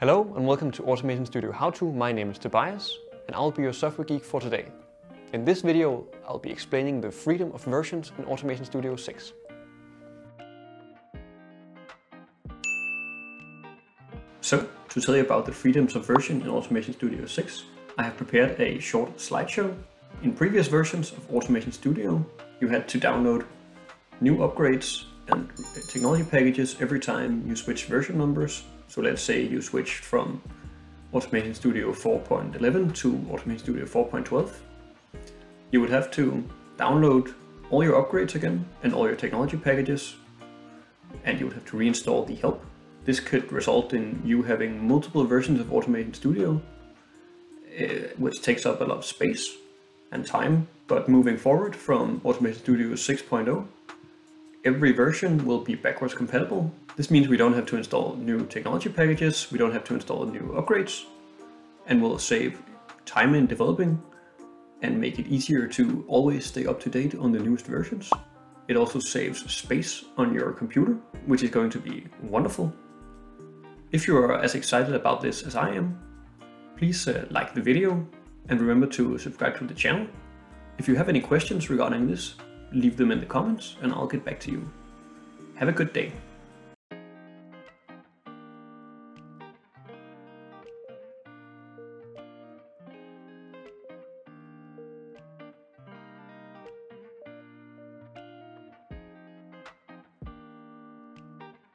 Hello and welcome to Automation Studio How To. My name is Tobias and I'll be your software geek for today. In this video, I'll be explaining the freedom of versions in Automation Studio 6. So, to tell you about the freedoms of version in Automation Studio 6, I have prepared a short slideshow. In previous versions of Automation Studio, you had to download new upgrades and technology packages every time you switch version numbers. So let's say you switched from Automation Studio 4.11 to Automation Studio 4.12. You would have to download all your upgrades again and all your technology packages, and you would have to reinstall the help. This could result in you having multiple versions of Automation Studio, which takes up a lot of space and time. But moving forward from Automation Studio 6.0, every version will be backwards compatible. This means we don't have to install new technology packages, we don't have to install new upgrades, and will save time in developing and make it easier to always stay up to date on the newest versions. It also saves space on your computer, which is going to be wonderful. If you are as excited about this as I am, please like the video and remember to subscribe to the channel. If you have any questions regarding this, leave them in the comments and I'll get back to you. Have a good day.